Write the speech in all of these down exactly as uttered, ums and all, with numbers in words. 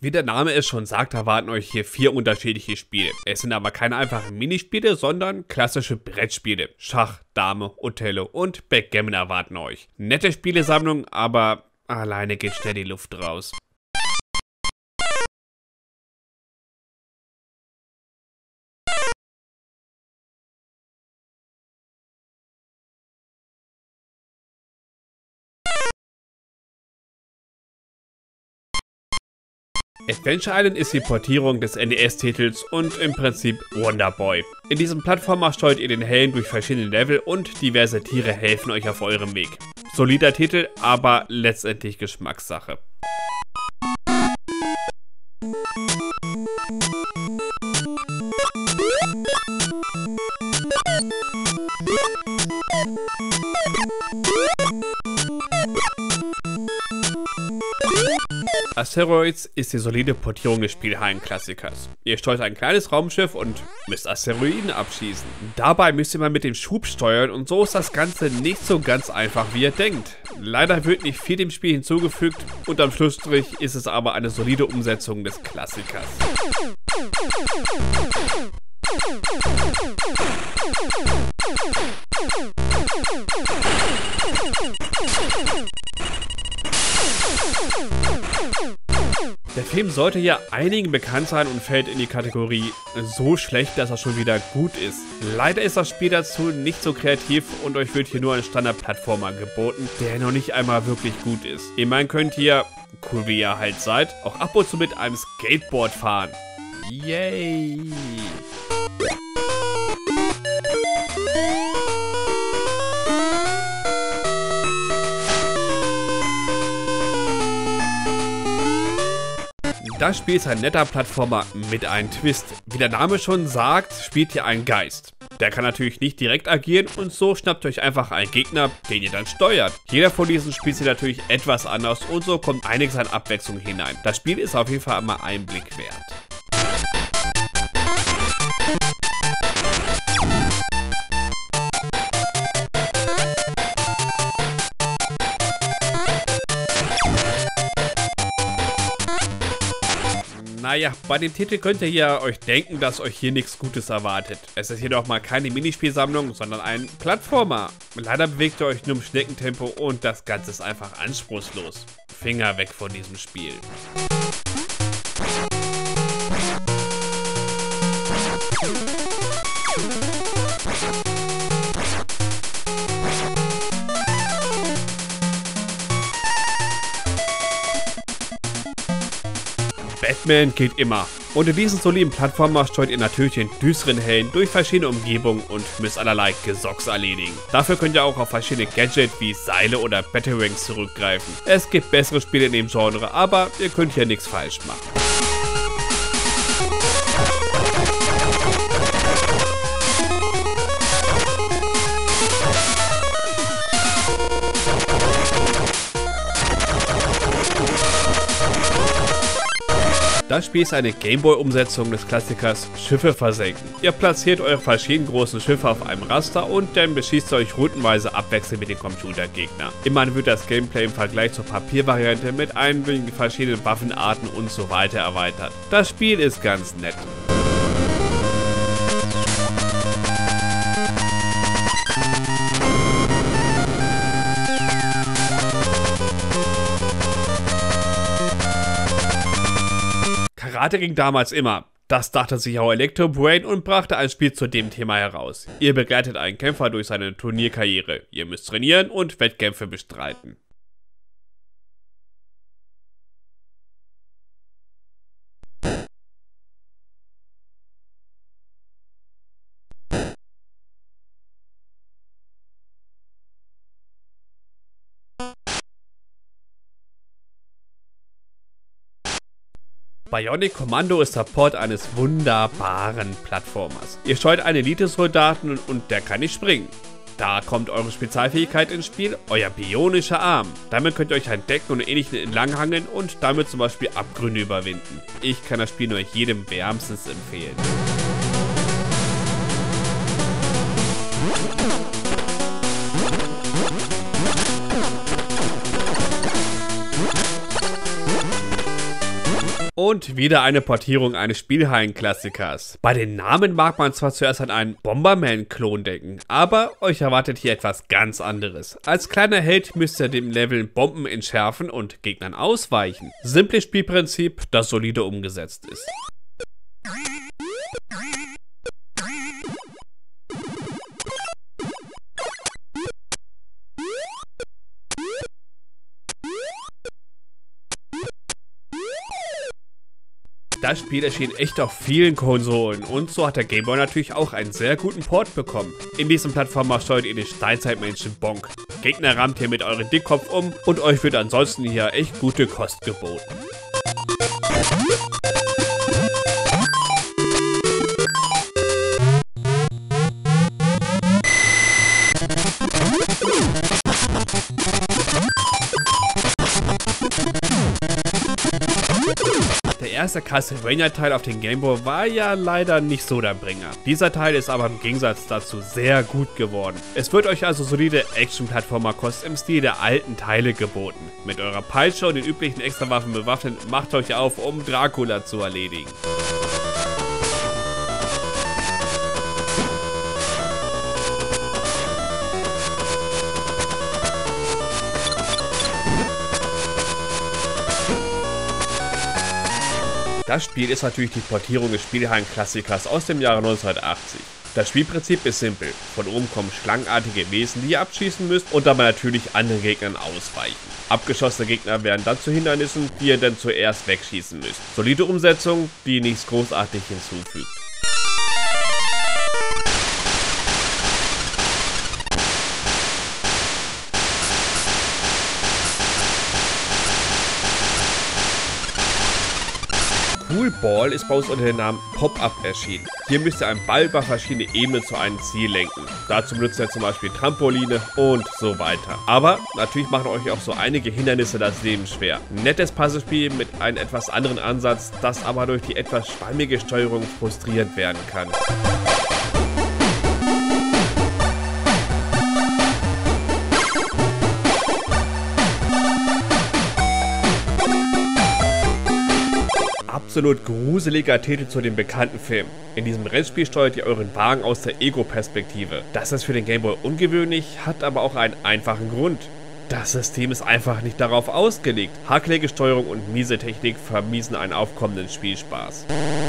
Wie der Name es schon sagt, erwarten euch hier vier unterschiedliche Spiele. Es sind aber keine einfachen Minispiele, sondern klassische Brettspiele. Schach, Dame, Othello und Backgammon erwarten euch. Nette Spielesammlung, aber alleine geht schnell die Luft raus. Adventure Island ist die Portierung des N E S-Titels und im Prinzip Wonder Boy. In diesem Plattformer steuert ihr den Helden durch verschiedene Level und diverse Tiere helfen euch auf eurem Weg. Solider Titel, aber letztendlich Geschmackssache. Asteroids ist die solide Portierung des Spielhallenklassikers. Ihr steuert ein kleines Raumschiff und müsst Asteroiden abschießen. Dabei müsst ihr mal mit dem Schub steuern und so ist das Ganze nicht so ganz einfach, wie ihr denkt. Leider wird nicht viel dem Spiel hinzugefügt und am Schlussstrich ist es aber eine solide Umsetzung des Klassikers. Der Film sollte ja einigen bekannt sein und fällt in die Kategorie so schlecht, dass er schon wieder gut ist. Leider ist das Spiel dazu nicht so kreativ und euch wird hier nur ein Standard-Plattformer geboten, der noch nicht einmal wirklich gut ist. Immerhin könnt ihr, cool wie ihr halt seid, auch ab und zu mit einem Skateboard fahren. Yay! Das Spiel ist ein netter Plattformer mit einem Twist. Wie der Name schon sagt, spielt ihr einen Geist. Der kann natürlich nicht direkt agieren und so schnappt ihr euch einfach einen Gegner, den ihr dann steuert. Jeder von diesen Spielen ist natürlich etwas anders und so kommt einiges an Abwechslung hinein. Das Spiel ist auf jeden Fall einmal einen Blick wert. Naja, bei dem Titel könnt ihr ja euch denken, dass euch hier nichts Gutes erwartet. Es ist jedoch mal keine Minispielsammlung, sondern ein Plattformer. Leider bewegt ihr euch nur im Schneckentempo und das Ganze ist einfach anspruchslos. Finger weg von diesem Spiel. Batman geht immer. Unter diesen soliden Plattformer steuert ihr natürlich den düsteren Helden durch verschiedene Umgebungen und müsst allerlei Gesocks erledigen. Dafür könnt ihr auch auf verschiedene Gadgets wie Seile oder Batarangs zurückgreifen. Es gibt bessere Spiele in dem Genre, aber ihr könnt hier nichts falsch machen. Das Spiel ist eine Gameboy-Umsetzung des Klassikers Schiffe versenken. Ihr platziert eure verschiedenen großen Schiffe auf einem Raster und dann beschießt ihr euch routenweise abwechselnd mit den Computergegnern. Immerhin wird das Gameplay im Vergleich zur Papiervariante mit einigen verschiedenen Waffenarten und so weiter erweitert. Das Spiel ist ganz nett. Karate ging damals immer. Das dachte sich auch Electro Brain und brachte ein Spiel zu dem Thema heraus. Ihr begleitet einen Kämpfer durch seine Turnierkarriere. Ihr müsst trainieren und Wettkämpfe bestreiten. Bionic Commando ist Support eines wunderbaren Plattformers. Ihr steuert einen Elite-Soldaten und der kann nicht springen. Da kommt eure Spezialfähigkeit ins Spiel, euer bionischer Arm. Damit könnt ihr euch an Decken und Ähnlichem entlanghangeln und damit zum Beispiel Abgründe überwinden. Ich kann das Spiel nur jedem wärmstens empfehlen. Und wieder eine Portierung eines Spielhallen-Klassikers. Bei den Namen mag man zwar zuerst an einen Bomberman-Klon denken, aber euch erwartet hier etwas ganz anderes. Als kleiner Held müsst ihr dem Level Bomben entschärfen und Gegnern ausweichen. Simples Spielprinzip, das solide umgesetzt ist. Das Spiel erschien echt auf vielen Konsolen und so hat der Game Boy natürlich auch einen sehr guten Port bekommen. In diesem Plattformer steuert ihr den Steinzeitmenschen Bonk. Gegner rammt ihr mit eurem Dickkopf um und euch wird ansonsten hier echt gute Kost geboten. Der erste Castlevania-Teil auf den Game Boy war ja leider nicht so der Bringer. Dieser Teil ist aber im Gegensatz dazu sehr gut geworden. Es wird euch also solide Action-Plattformer-Kost im Stil der alten Teile geboten. Mit eurer Peitsche und den üblichen Extrawaffen bewaffnet, macht euch auf, um Dracula zu erledigen. Das Spiel ist natürlich die Portierung des Spielhallen-Klassikers aus dem Jahre neunzehnhundertachtzig. Das Spielprinzip ist simpel. Von oben kommen schlangenartige Wesen, die ihr abschießen müsst und dabei natürlich anderen Gegnern ausweichen. Abgeschossene Gegner werden dann zu Hindernissen, die ihr dann zuerst wegschießen müsst. Solide Umsetzung, die nichts großartig hinzufügt. Cool Ball ist bei uns unter dem Namen Pop-Up erschienen. Hier müsst ihr einen Ball über verschiedene Ebenen zu einem Ziel lenken. Dazu benutzt ihr zum Beispiel Trampoline und so weiter. Aber natürlich machen euch auch so einige Hindernisse das Leben schwer. Ein nettes Puzzlespiel mit einem etwas anderen Ansatz, das aber durch die etwas schwammige Steuerung frustrierend werden kann. Absolut gruseliger Titel zu dem bekannten Film. In diesem Rennspiel steuert ihr euren Wagen aus der Ego-Perspektive. Das ist für den Game Boy ungewöhnlich, hat aber auch einen einfachen Grund. Das System ist einfach nicht darauf ausgelegt. Hakelige Steuerung und miese Technik vermiesen einen aufkommenden Spielspaß.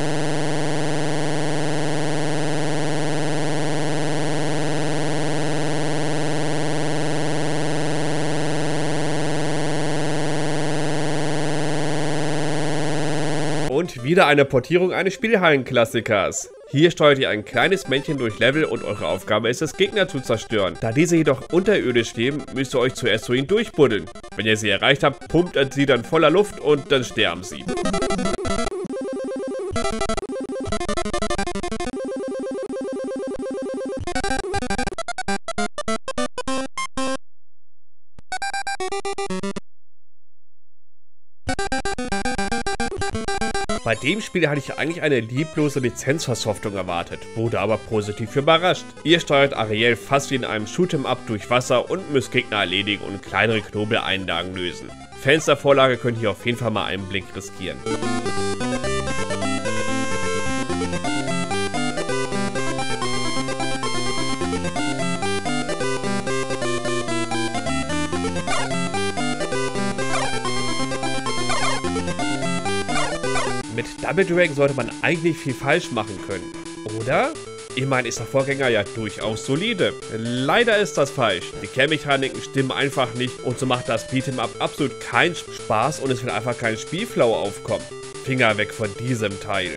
Und wieder eine Portierung eines Spielhallen-Klassikers. Hier steuert ihr ein kleines Männchen durch Level und eure Aufgabe ist es, Gegner zu zerstören. Da diese jedoch unterirdisch leben, müsst ihr euch zuerst zu ihnen durchbuddeln. Wenn ihr sie erreicht habt, pumpt ihr sie dann voller Luft und dann sterben sie. Bei dem Spiel hatte ich eigentlich eine lieblose Lizenzversoftung erwartet, wurde aber positiv überrascht. Ihr steuert Ariel fast wie in einem Shoot'em Up durch Wasser und müsst Gegner erledigen und kleinere Knobeleinlagen lösen. Fans der Vorlage könnt ihr auf jeden Fall mal einen Blick riskieren. Mit Double Dragon sollte man eigentlich viel falsch machen können, oder? Immerhin ist der Vorgänger ja durchaus solide. Leider ist das falsch. Die Kehrmechaniken stimmen einfach nicht und so macht das Beat'em Up absolut keinen Spaß und es wird einfach kein Spielflow aufkommen. Finger weg von diesem Teil.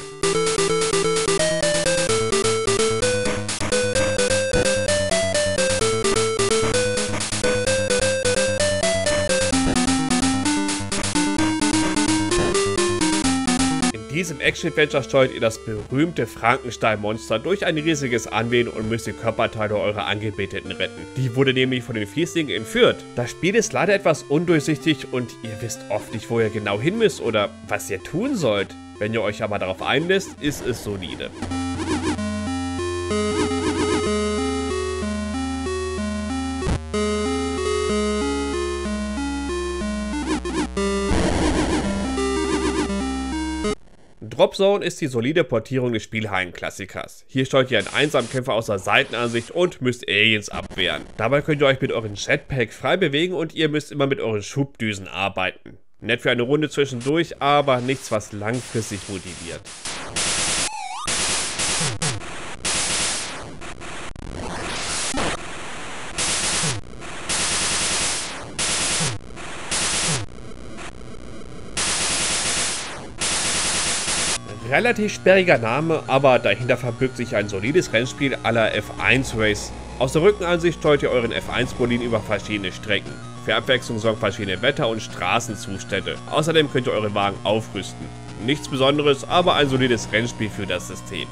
In diesem Action-Adventure steuert ihr das berühmte Frankenstein-Monster durch ein riesiges Anwehen und müsst die Körperteile eurer Angebeteten retten. Die wurde nämlich von den Fieslingen entführt. Das Spiel ist leider etwas undurchsichtig und ihr wisst oft nicht, wo ihr genau hin müsst oder was ihr tun sollt. Wenn ihr euch aber darauf einlässt, ist es solide. Drop Zone ist die solide Portierung des Spielhallen-Klassikers. Hier steuert ihr einen Einsamkämpfer aus der Seitenansicht und müsst Aliens abwehren. Dabei könnt ihr euch mit eurem Jetpack frei bewegen und ihr müsst immer mit euren Schubdüsen arbeiten. Nett für eine Runde zwischendurch, aber nichts, was langfristig motiviert. Relativ sperriger Name, aber dahinter verbirgt sich ein solides Rennspiel à la F eins Race. Aus der Rückenansicht steuert ihr euren F eins Boliden über verschiedene Strecken. Für Abwechslung sorgen verschiedene Wetter- und Straßenzustände. Außerdem könnt ihr euren Wagen aufrüsten. Nichts Besonderes, aber ein solides Rennspiel für das System.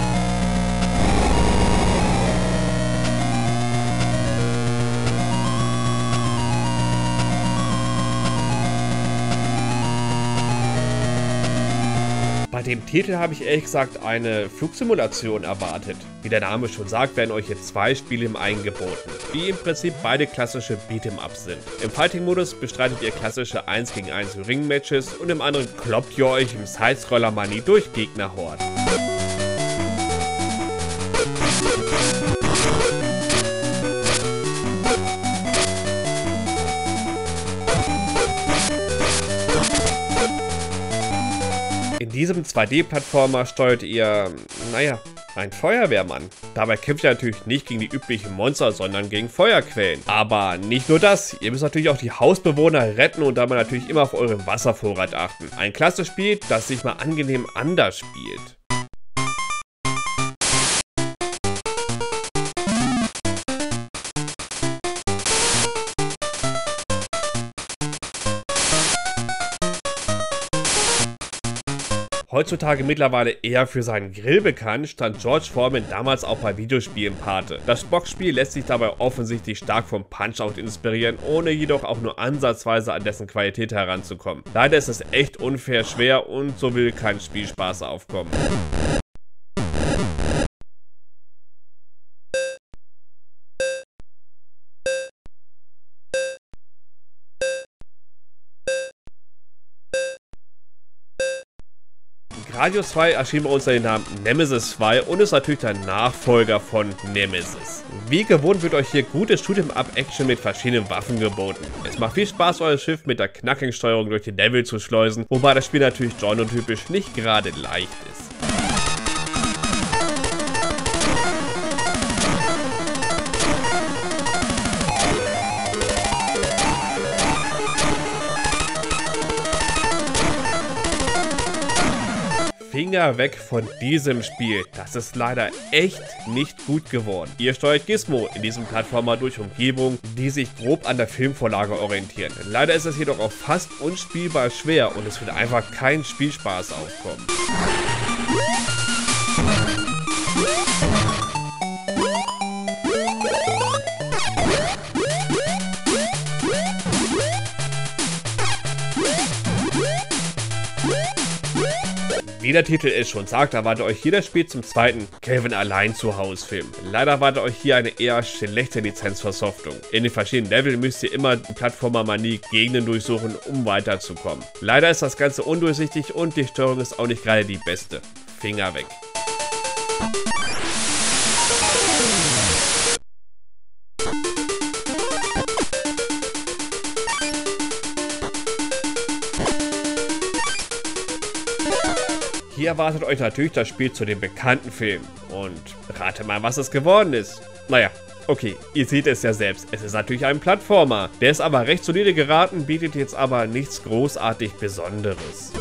Bei dem Titel habe ich ehrlich gesagt eine Flugsimulation erwartet. Wie der Name schon sagt, werden euch hier zwei Spiele im einen geboten, die im Prinzip beide klassische Beat'em-Ups sind. Im Fighting-Modus bestreitet ihr klassische eins gegen eins Ring-Matches und im anderen kloppt ihr euch im Sidescroller-Money durch Gegnerhorden. In diesem zwei D-Plattformer steuert ihr, naja, einen Feuerwehrmann. Dabei kämpft ihr natürlich nicht gegen die üblichen Monster, sondern gegen Feuerquellen. Aber nicht nur das, ihr müsst natürlich auch die Hausbewohner retten und dabei natürlich immer auf euren Wasservorrat achten. Ein klasse Spiel, das sich mal angenehm anders spielt. Heutzutage mittlerweile eher für seinen Grill bekannt, stand George Foreman damals auch bei Videospielen Pate. Das Boxspiel lässt sich dabei offensichtlich stark vom Punch-Out inspirieren, ohne jedoch auch nur ansatzweise an dessen Qualität heranzukommen. Leider ist es echt unfair schwer und so will kein Spielspaß aufkommen. Gradius zwei erschien bei uns unter dem Namen Nemesis zwei und ist natürlich der Nachfolger von Nemesis. Wie gewohnt wird euch hier gute Shoot'em-Up-Action mit verschiedenen Waffen geboten. Es macht viel Spaß, euer Schiff mit der Knacking-Steuerung durch die Level zu schleusen, wobei das Spiel natürlich genretypisch nicht gerade leicht ist. Finger weg von diesem Spiel. Das ist leider echt nicht gut geworden. Ihr steuert Gizmo in diesem Plattformer durch Umgebungen, die sich grob an der Filmvorlage orientieren. Leider ist es jedoch auch fast unspielbar schwer und es wird einfach kein Spielspaß aufkommen. Wie der Titel es schon sagt, erwartet euch hier das Spiel zum zweiten Kevin allein zu Hause Film. Leider erwartet euch hier eine eher schlechte Lizenzversoftung. In den verschiedenen Leveln müsst ihr immer die Plattformer-Manie Gegenden durchsuchen, um weiterzukommen. Leider ist das Ganze undurchsichtig und die Steuerung ist auch nicht gerade die beste. Finger weg. Hier erwartet euch natürlich das Spiel zu dem bekannten Film. Und rate mal, was es geworden ist. Naja, okay, ihr seht es ja selbst. Es ist natürlich ein Plattformer. Der ist aber recht solide geraten, bietet jetzt aber nichts großartig Besonderes.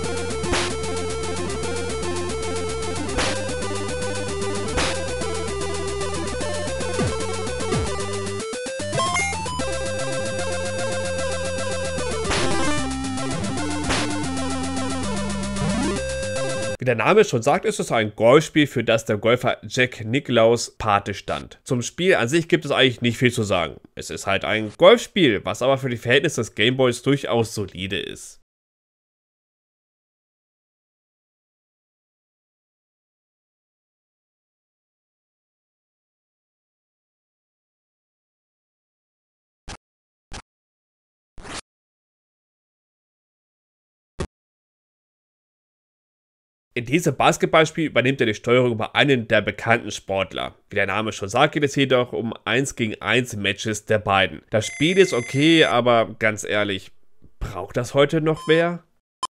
Wie der Name schon sagt, ist es ein Golfspiel, für das der Golfer Jack Nicklaus Pate stand. Zum Spiel an sich gibt es eigentlich nicht viel zu sagen. Es ist halt ein Golfspiel, was aber für die Verhältnisse des Gameboys durchaus solide ist. In diesem Basketballspiel übernimmt er die Steuerung bei einem der bekannten Sportler. Wie der Name schon sagt, geht es jedoch um eins gegen eins Matches der beiden. Das Spiel ist okay, aber ganz ehrlich, braucht das heute noch wer?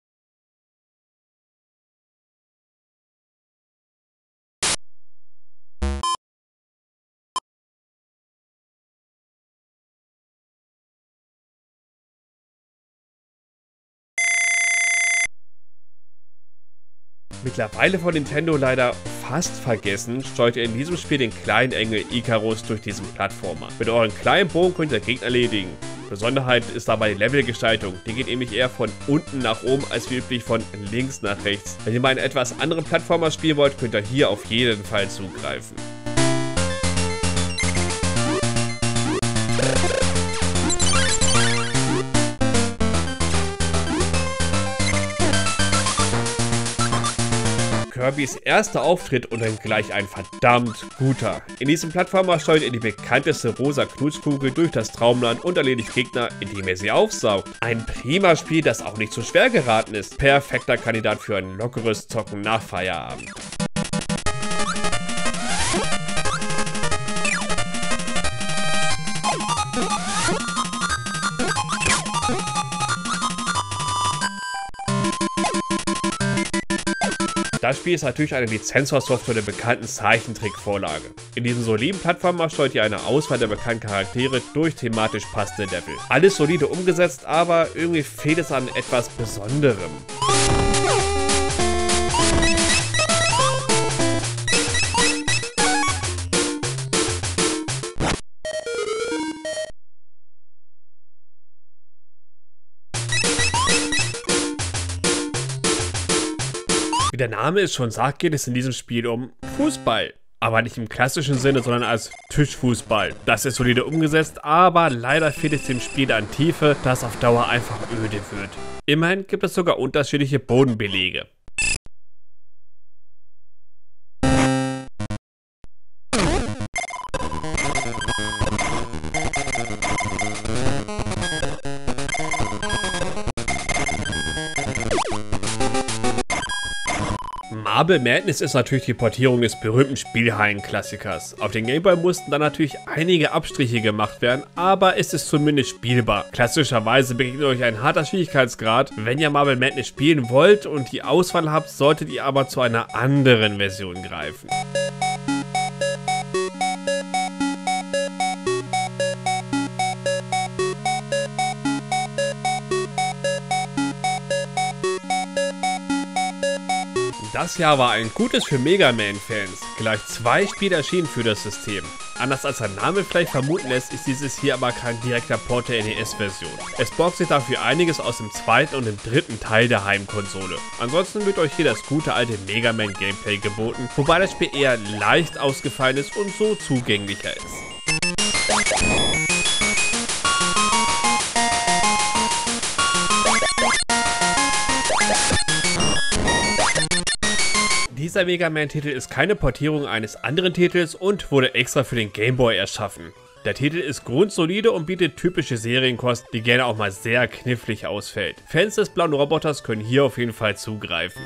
Mittlerweile von Nintendo leider fast vergessen, steuert ihr in diesem Spiel den kleinen Engel Icarus durch diesen Plattformer. Mit euren kleinen Bogen könnt ihr Gegner erledigen. Besonderheit ist dabei die Levelgestaltung. Die geht nämlich eher von unten nach oben als wie üblich von links nach rechts. Wenn ihr mal einen etwas anderen Plattformer spielen wollt, könnt ihr hier auf jeden Fall zugreifen. Kirbys erster Auftritt und dann gleich ein verdammt guter. In diesem Plattformer steuert ihr die bekannteste rosa Knutschkugel durch das Traumland und erledigt Gegner, indem ihr sie aufsaugt. Ein prima Spiel, das auch nicht so schwer geraten ist. Perfekter Kandidat für ein lockeres Zocken nach Feierabend. Das Spiel ist natürlich eine Lizenzsoftware der bekannten Zeichentrickvorlage. In diesem soliden Plattformer steuert ihr eine Auswahl der bekannten Charaktere durch thematisch passende Level. Alles solide umgesetzt, aber irgendwie fehlt es an etwas Besonderem. Wie der Name es schon sagt, geht es in diesem Spiel um Fußball. Aber nicht im klassischen Sinne, sondern als Tischfußball. Das ist solide umgesetzt, aber leider fehlt es dem Spiel an Tiefe, das auf Dauer einfach öde wird. Immerhin gibt es sogar unterschiedliche Bodenbelege. Marble Madness ist natürlich die Portierung des berühmten Spielhallen-Klassikers. Auf den Gameboy mussten dann natürlich einige Abstriche gemacht werden, aber es ist zumindest spielbar. Klassischerweise begegnet euch ein harter Schwierigkeitsgrad. Wenn ihr Marble Madness spielen wollt und die Auswahl habt, solltet ihr aber zu einer anderen Version greifen. Das Jahr war ein gutes für Mega Man-Fans. Gleich zwei Spiele erschienen für das System. Anders als der Name vielleicht vermuten lässt, ist dieses hier aber kein direkter Port der N E S-Version. Es borgt sich dafür einiges aus dem zweiten und dem dritten Teil der Heimkonsole. Ansonsten wird euch hier das gute alte Mega Man Gameplay geboten, wobei das Spiel eher leicht ausgefallen ist und so zugänglicher ist. Dieser Mega Man-Titel ist keine Portierung eines anderen Titels und wurde extra für den Game Boy erschaffen. Der Titel ist grundsolide und bietet typische Serienkost, die gerne auch mal sehr knifflig ausfällt. Fans des blauen Roboters können hier auf jeden Fall zugreifen.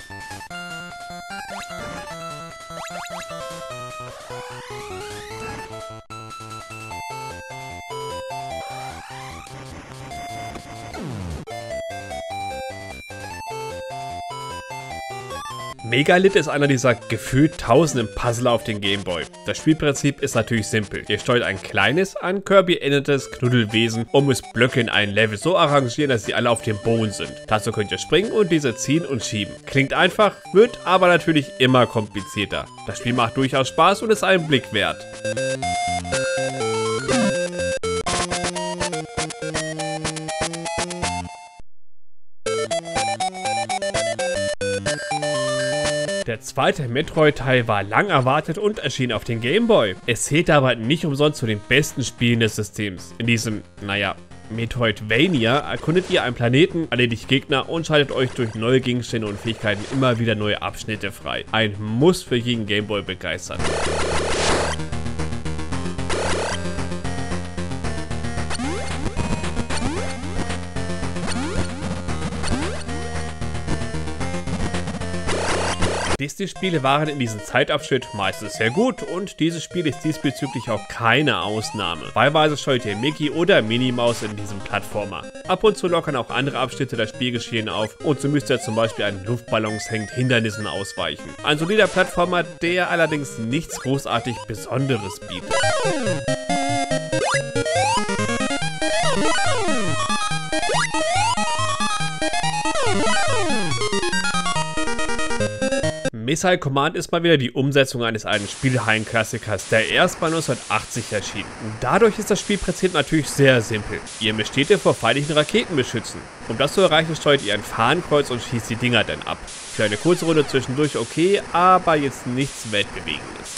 Megalith ist einer dieser gefühlt tausenden Puzzle auf den Gameboy. Das Spielprinzip ist natürlich simpel. Ihr steuert ein kleines, an Kirby ähnliches Knuddelwesen und müsst Blöcke in ein Level so arrangieren, dass sie alle auf dem Boden sind. Dazu könnt ihr springen und diese ziehen und schieben. Klingt einfach, wird aber natürlich immer komplizierter. Das Spiel macht durchaus Spaß und ist einen Blick wert. Der zweite Metroid-Teil war lang erwartet und erschien auf den Game Boy. Es zählt aber nicht umsonst zu den besten Spielen des Systems. In diesem, naja, Metroidvania erkundet ihr einen Planeten, erledigt Gegner und schaltet euch durch neue Gegenstände und Fähigkeiten immer wieder neue Abschnitte frei. Ein Muss für jeden Game Boy begeistern. Disney-Spiele waren in diesem Zeitabschnitt meistens sehr gut und dieses Spiel ist diesbezüglich auch keine Ausnahme. Wahlweise steuert ihr Mickey oder Minnie Maus in diesem Plattformer. Ab und zu lockern auch andere Abschnitte das Spielgeschehen auf und so müsst ihr zum Beispiel an Luftballons hängend Hindernissen ausweichen. Ein solider Plattformer, der allerdings nichts großartig Besonderes bietet. Missile Command ist mal wieder die Umsetzung eines alten Spielhallenklassikers, der erst mal neunzehnhundertachtzig erschien. Dadurch ist das Spielprinzip natürlich sehr simpel. Ihr müsst Städte vor feindlichen Raketen beschützen. Um das zu erreichen, steuert ihr ein Fahnenkreuz und schießt die Dinger dann ab. Für eine kurze Runde zwischendurch okay, aber jetzt nichts Weltbewegendes.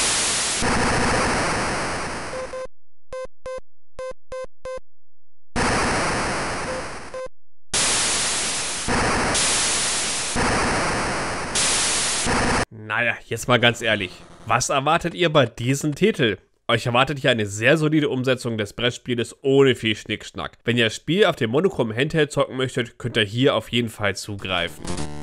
Naja, jetzt mal ganz ehrlich, was erwartet ihr bei diesem Titel? Euch erwartet hier eine sehr solide Umsetzung des Brettspieles ohne viel Schnickschnack. Wenn ihr das Spiel auf dem monochromen Handheld zocken möchtet, könnt ihr hier auf jeden Fall zugreifen.